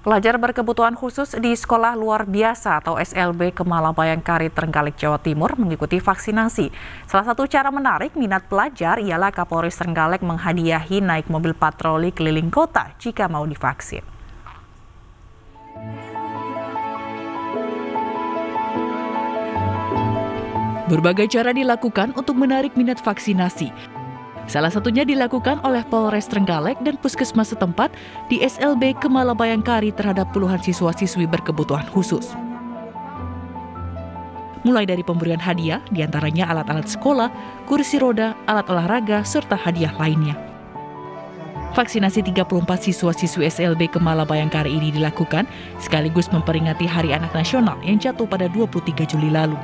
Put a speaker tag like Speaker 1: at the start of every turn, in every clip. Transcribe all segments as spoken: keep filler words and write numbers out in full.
Speaker 1: Pelajar berkebutuhan khusus di Sekolah Luar Biasa atau S L B Kemala Bayangkari, Trenggalek, Jawa Timur mengikuti vaksinasi. Salah satu cara menarik minat pelajar ialah Kapolres Trenggalek menghadiahi naik mobil patroli keliling kota jika mau divaksin. Berbagai cara dilakukan untuk menarik minat vaksinasi. Salah satunya dilakukan oleh Polres Trenggalek dan puskesmas setempat di S L B Kemala Bayangkari terhadap puluhan siswa-siswi berkebutuhan khusus. Mulai dari pemberian hadiah, diantaranya alat-alat sekolah, kursi roda, alat olahraga, serta hadiah lainnya. Vaksinasi tiga puluh empat siswa-siswi S L B Kemala Bayangkari ini dilakukan sekaligus memperingati Hari Anak Nasional yang jatuh pada dua puluh tiga Juli lalu.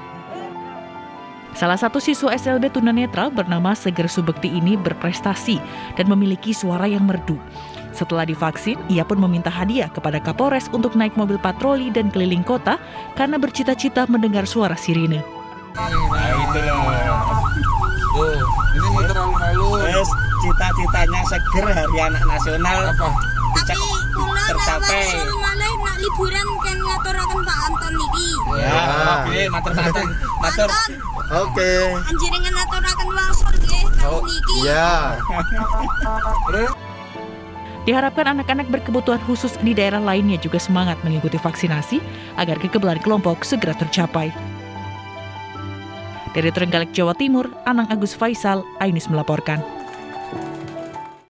Speaker 1: Salah satu siswa S L B tunanetra bernama Seger Subekti ini berprestasi dan memiliki suara yang merdu. Setelah divaksin, ia pun meminta hadiah kepada Kapolres untuk naik mobil patroli dan keliling kota karena bercita-cita mendengar suara sirine.
Speaker 2: Nah itu loh. Tuh, ini motor halus. Cita-citanya Seger Hari Anak Nasional apa?
Speaker 3: Tapi kula
Speaker 2: tercapai.
Speaker 3: Malah nak liburan kan ngaturaken Pak Anton niki.
Speaker 2: Ya, oke, matur matur. Matur.
Speaker 4: Oke.
Speaker 3: Anjenengan ngaturaken wangsul nggih tahun niki.
Speaker 4: Iya.
Speaker 1: Diharapkan anak-anak berkebutuhan khusus di daerah lainnya juga semangat mengikuti vaksinasi agar kekebalan kelompok segera tercapai. Dari Trenggalek, Jawa Timur, Anang Agus Faisal, iNews melaporkan.